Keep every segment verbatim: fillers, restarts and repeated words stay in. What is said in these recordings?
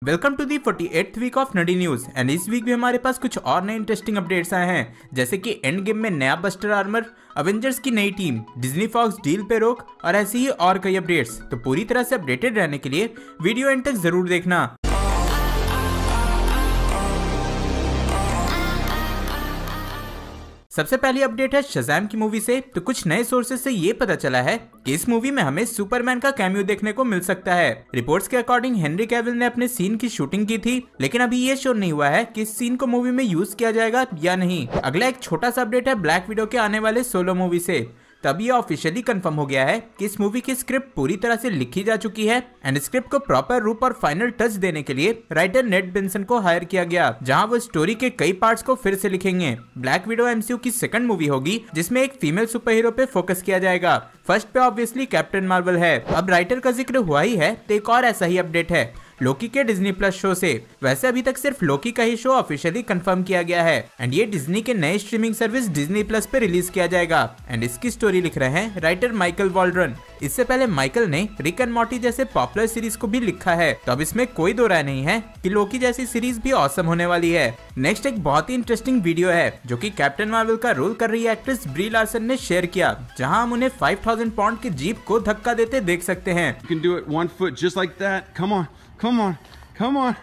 Welcome to the forty eighth week of nerdy news and इस week भी हमारे पास कुछ और नए इंटरेस्टिंग अपडेट्स आए हैं, जैसे कि एंड गेम में नया बस्टर आर्मर, अवेंजर्स की नई टीम, डिज्नी फॉक्स डील पे रोक और ऐसी ही और कई अपडेट्स। तो पूरी तरह से अपडेटेड रहने के लिए वीडियो एंड तक जरूर देखना। सबसे पहली अपडेट है शज़ैम की मूवी से। तो कुछ नए सोर्सेज से ये पता चला है कि इस मूवी में हमें सुपरमैन का कैमियो देखने को मिल सकता है। रिपोर्ट्स के अकॉर्डिंग हेनरी कैविल ने अपने सीन की शूटिंग की थी, लेकिन अभी ये श्योर नहीं हुआ है कि इस सीन को मूवी में यूज किया जाएगा या नहीं। अगला एक छोटा सा अपडेट है ब्लैक विडो के आने वाले सोलो मूवी से। तब ये ऑफिशियली कंफर्म हो गया है कि इस मूवी की स्क्रिप्ट पूरी तरह से लिखी जा चुकी है एंड स्क्रिप्ट को प्रॉपर रूप और फाइनल टच देने के लिए राइटर नेट बेंसन को हायर किया गया, जहां वो स्टोरी के कई पार्ट्स को फिर से लिखेंगे। ब्लैक विडो एमसीयू की सेकंड मूवी होगी जिसमें एक फीमेल सुपर हीरो पे फोकस किया जाएगा। फर्स्ट पे ऑब्वियसली कैप्टन मार्वल है। अब राइटर का जिक्र हुआ ही है तो एक और ऐसा ही अपडेट है लोकी के डिज्नी प्लस शो से। वैसे अभी तक सिर्फ लोकी का ही शो ऑफिशियली कंफर्म किया गया है एंड ये डिज्नी के नए स्ट्रीमिंग सर्विस डिज्नी प्लस पे रिलीज किया जाएगा एंड इसकी स्टोरी लिख रहे हैं राइटर माइकल वॉल्ड्रन। इससे पहले माइकल ने रिक एंड मॉर्टी जैसे पॉपुलर सीरीज को भी लिखा है, तो अब इसमें कोई दो राय नहीं है कि लोकी जैसी सीरीज भी ऑसम होने वाली है। नेक्स्ट एक बहुत ही इंटरेस्टिंग वीडियो है जो कि कैप्टन मार्वल का रोल कर रही एक्ट्रेस ब्री लार्सन ने शेयर किया, जहां हम उन्हें फाइव थाउजेंड पाउंड की जीप को धक्का देते देख सकते हैं। You can do it one foot just like that. Come on, come on, come on.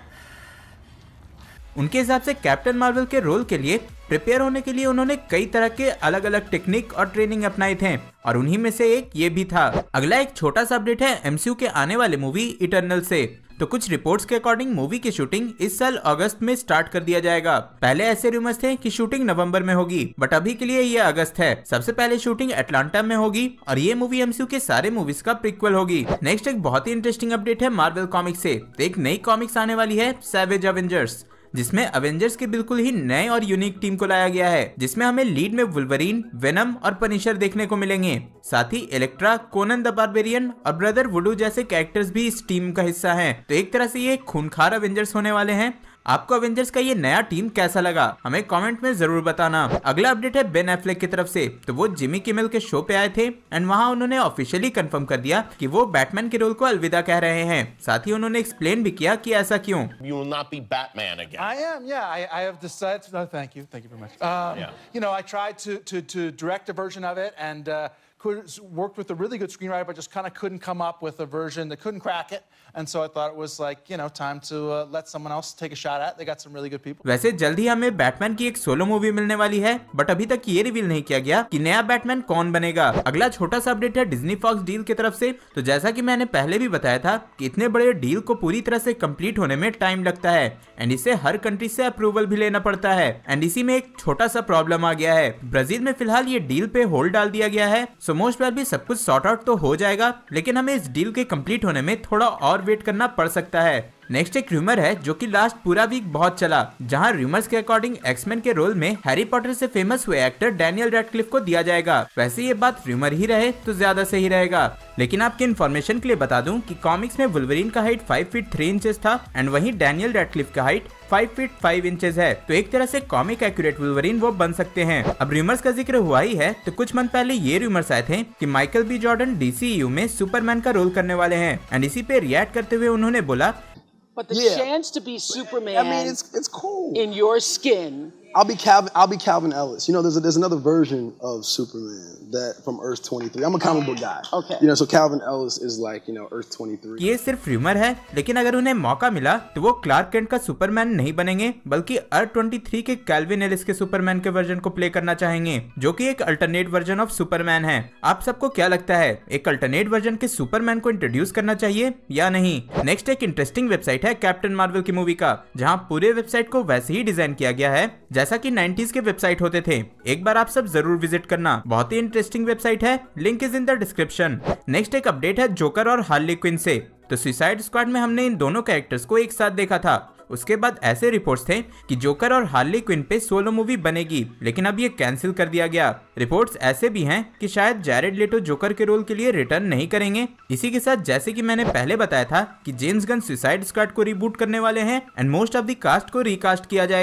उनके हिसाब से कैप्टन मार्वल के रोल के लिए प्रिपेयर होने के लिए उन्होंने कई तरह के अलग अलग टेक्निक और ट्रेनिंग अपनाए थे और उन्हीं में से एक ये भी था। अगला एक छोटा सा अपडेट है एमसीयू के आने वाले मूवी इटर्नल से। तो कुछ रिपोर्ट्स के अकॉर्डिंग मूवी की शूटिंग इस साल अगस्त में स्टार्ट कर दिया जाएगा। पहले ऐसे रूमर्स थे कि शूटिंग नवंबर में होगी, बट अभी के लिए ये अगस्त है। सबसे पहले शूटिंग अटलांटा में होगी और ये मूवी एमसीयू के सारे मूवीज का प्रीक्वल होगी। नेक्स्ट एक बहुत ही इंटरेस्टिंग अपडेट है मार्वल कॉमिक्स से। तो एक नई कॉमिक्स आने वाली है सैवेज अवेंजर्स, जिसमें अवेंजर्स की बिल्कुल ही नए और यूनिक टीम को लाया गया है, जिसमें हमें लीड में वुल्वरीन, वेनम और पनिशर देखने को मिलेंगे। साथ ही इलेक्ट्रा, कोनन द बारबेरियन और ब्रदर वुडू जैसे कैरेक्टर्स भी इस टीम का हिस्सा हैं। तो एक तरह से ये खूंखार अवेंजर्स होने वाले हैं। आपको अवेंजर्स का ये नया टीम कैसा लगा हमें कमेंट में जरूर बताना। अगला अपडेट है बेन एफ्लेक की तरफ से। तो वो जिमी किमेल के शो पे आए थे एंड वहां उन्होंने ऑफिशियली कंफर्म कर दिया कि वो बैटमैन के रोल को अलविदा कह रहे हैं। साथ ही उन्होंने एक्सप्लेन भी किया कि ऐसा क्यों। You will not be Batman again. I am, yeah. I, I have decided. No, thank you, thank you very much. Um, Yeah. You know, I tried to to to direct a version of it and uh, could worked with a really good screenwriter, but just kind of couldn't come up with a version that couldn't crack it. And so I thought it was like, you know, time to uh, let someone else take a shot at it. They got some really good people. वैसे जल्द ही हमें Batman की एक solo movie मिलने वाली है, but अभी तक ये रिवील नहीं किया गया कि नया बैटमैन कौन बनेगा। अगला छोटा सा अपडेट है डिज्नी फॉक्स डील की तरफ से। तो जैसा कि मैंने पहले भी बताया था कि इतने बड़े डील को पूरी तरह से कंप्लीट होने में टाइम लगता है एंड इसे हर कंट्री से अप्रूवल भी लेना पड़ता है एंड इसी में एक छोटा सा प्रॉब्लम आ गया है। ब्राजील में फिलहाल ये डील पे होल्ड डाल दिया गया है, सो मोस्ट प्रोबेबली सब कुछ सॉर्ट आउट तो हो जाएगा, लेकिन हमें इस डील के कंप्लीट होने में थोड़ा और वेट करना पड़ सकता है। नेक्स्ट एक रूमर है जो कि लास्ट पूरा वीक बहुत चला, जहां रूमर्स के अकॉर्डिंग एक्समैन के रोल में हैरी पॉटर से फेमस हुए एक्टर डैनियल रैडक्लिफ को दिया जाएगा। वैसे ये बात रूमर ही रहे तो ज्यादा सही रहेगा, लेकिन आपके इन्फॉर्मेशन के लिए बता दूं कि कॉमिक्स में वुल्वरीन का height five feet three inches था एंड वहीं डैनियल रैडक्लिफ का height five feet five inches है। तो एक तरह से कॉमिक एक्यूरेट वुल्वरीन वो बन सकते हैं। अब रूमर्स का जिक्र हुआ ही है तो कुछ मंथ पहले ये रूमर्स आए थे कि माइकल बी जॉर्डन डीसीयू में सुपरमैन का रोल करने वाले हैं एंड इसी पे रिएक्ट करते हुए उन्होंने बोला, But the Yeah. chance to be Superman I mean, it's it's cool. in your skin. I'll be Calvin. I'll be Calvin Ellis. You know, there's a, there's another version of Superman that from Earth twenty-three. I'm a comic book guy. Okay. You know, so Calvin Ellis is like you know Earth twenty-three. ये सिर्फ rumour है, लेकिन अगर उन्हें मौका मिला तो वो क्लार्क केंट का सुपरमैन नहीं बनेंगे, बल्कि अर्थ ट्वेंटी थ्री के कैल्विन एलिस के सुपरमैन के वर्जन को प्ले करना चाहेंगे, जो कि एक अल्टरनेट वर्जन ऑफ सुपरमैन है। आप सबको क्या लगता है, एक अल्टरनेट वर्जन के सुपरमैन को इंट्रोड्यूस करना चाहिए या नहीं? नेक्स्ट एक इंटरेस्टिंग वेबसाइट है कैप्टन मार्वल की मूवी का, जहाँ पूरे वेबसाइट को वैसे ही डिजाइन किया गया है जैसा कि नाइंटीज़ के वेबसाइट होते थे। एक बार आप सब जरूर विजिट करना, बहुत ही इंटरेस्टिंग वेबसाइट है, link is in the description. Next एक अपडेट है जोकर और हार्ली क्विन से। तो सुसाइड स्क्वाड में हमने इन दोनों कैरेक्टर्स को एक साथ देखा था। उसके बाद ऐसे रिपोर्ट्स थे कि जोकर और हार्ली क्विन पे सोलो मूवी बनेगी, लेकिन अब ये कैंसिल कर दिया गया। रिपोर्ट्स ऐसे भी हैं कि शायद जैरेड लेटो जोकर के रोल के लिए रिटर्न नहीं करेंगे। इसी के साथ जैसे कि मैंने पहले बताया था कि जेम्स गन सुसाइड स्क्वाड को रिबूट करने वाले हैं and most of the cast को रिकास्ट किया जाएगा।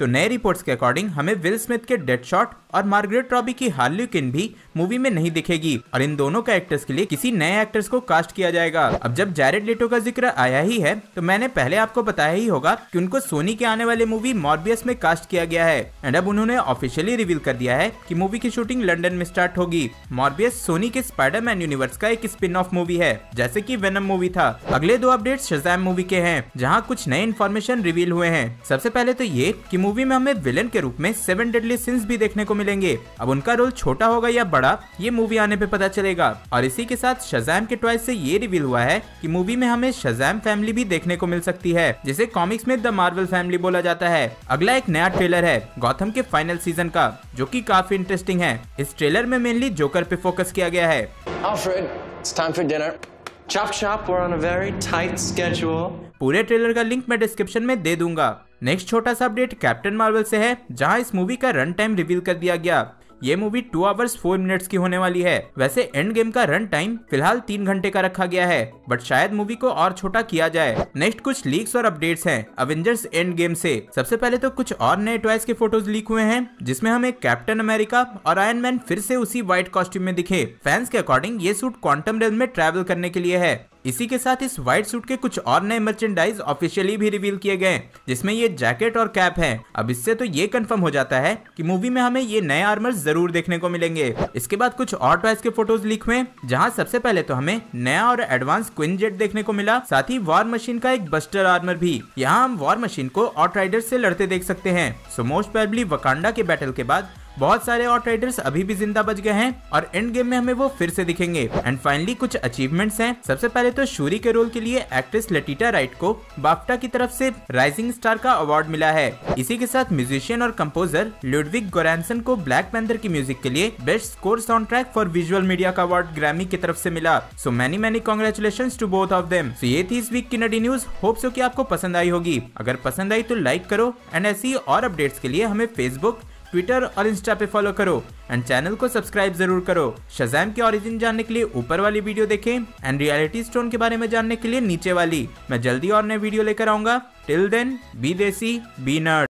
तो नए रिपोर्ट्स के अकॉर्डिंग हमें विल स्मिथ के डेडशॉट और मार्गरेट रॉबी की हार्ली क्विन भी मूवी में नहीं दिखेगी और इन दोनों कैरेक्टर्स के लिए किसी नए एक्टर्स को कास्ट किया जाएगा। अब जब जैरेड लेटो का जिक्र आया ही है तो मैंने पहले आपको बताया ही होगा कि उनको सोनी के आने वाले मूवी मॉर्बियस में कास्ट किया गया है एंड अब उन्होंने ऑफिशियली रिवील कर दिया है कि मूवी की शूटिंग लंदन में स्टार्ट होगी। मॉर्बियस सोनी के स्पाइडरमैन यूनिवर्स का एक स्पिन ऑफ मूवी है जैसे कि वेनम मूवी था। अगले दो अपडेट्स शज़ैम मूवी के हैं जहां कुछ नए इन्फॉर्मेशन रिवील हुए हैं। सबसे पहले तो ये कि मूवी में हमें विलेन के रूप में सेवन डेडली सिंस भी देखने को मिलेंगे। अब उनका रोल छोटा होगा या बड़ा ये मूवी आने पे पता चलेगा। और इसी के साथ शज़ैम के ट्वाइस से ये रिवील हुआ है कि मूवी में हमें शज़ैम फैमिली भी देखने को मिल सकती है जिसे कॉमिक्स में द मार्वल फैमिली बोला जाता है। अगला एक नया ट्रेलर है गॉथम के फाइनल सीजन का जो कि काफी इंटरेस्टिंग है। इस ट्रेलर में मेनली जोकर पे फोकस किया गया है। Alfred, it's time for dinner. Chop chop, we're on a very tight schedule. पूरे ट्रेलर का लिंक मैं डिस्क्रिप्शन में दे दूंगा। नेक्स्ट छोटा सा अपडेट कैप्टन मार्वल से है जहां इस मूवी का रन टाइम रिवील कर दिया गया। ये movie two hours four minutes की होने वाली है। वैसे एंड गेम का रन टाइम फिलहाल तीन घंटे का रखा गया है बट शायद मूवी को और छोटा किया जाए। नेक्स्ट कुछ लीक्स और अपडेट्स हैं अवेंजर्स एंड गेम से। सबसे पहले तो कुछ और नए टॉयज के फोटोज लीक हुए हैं जिसमें हमें कैप्टन अमेरिका और आयरन मैन फिर से उसी व्हाइट कॉस्ट्यूम में दिखे। फैंस के अकॉर्डिंग ये सूट क्वांटम रेल में ट्रैवल करने के लिए है। इसी के साथ इस व्हाइट सूट के कुछ और नए मर्चेंडाइज ऑफिशियली भी रिवील किए गए जिसमें ये जैकेट और कैप है। अब इससे तो ये कंफर्म हो जाता है कि मूवी में हमें ये नए आर्मर जरूर देखने को मिलेंगे। इसके बाद कुछ और टॉयज के फोटोज लीक हुए जहां सबसे पहले तो हमें नया और एडवांस क्विन जेट देखने को मिला, साथ ही वॉर मशीन का एक बस्टर आर्मर भी। यहाँ हम वॉर मशीन को आउटराइडर से लड़ते देख सकते हैं। सो मोस्ट प्रोबेबली वकांडा के बैटल के बाद बहुत सारे आउटराइडर्स अभी भी जिंदा बच गए हैं और एंड गेम में हमें वो फिर से दिखेंगे। एंड फाइनली कुछ अचीवमेंट्स हैं। सबसे पहले तो शूरी के रोल के लिए एक्ट्रेस लेटिटा राइट को बाफ्टा की तरफ से राइजिंग स्टार का अवार्ड मिला है। इसी के साथ म्यूजिशियन और कंपोजर लुडविग गोरांसन को ब्लैक पैंथर की म्यूजिक के लिए best score soundtrack for visual media का अवार्ड ग्रैमी की तरफ से मिला। So many many congratulations to both of them. So ये थी इस वीक की नडी न्यूज। होप सो कि आपको पसंद आई होगी। अगर पसंद आई तो लाइक करो एंड ऐसी और अपडेट्स के लिए हमें फेसबुक, ट्विटर और इंस्टा पे फॉलो करो एंड चैनल को सब्सक्राइब जरूर करो। शज़ैम के ओरिजिन जानने के लिए ऊपर वाली वीडियो देखें एंड रियलिटी स्टोन के बारे में जानने के लिए नीचे वाली। मैं जल्दी और नए वीडियो लेकर आऊंगा। Till then be desi be nerd.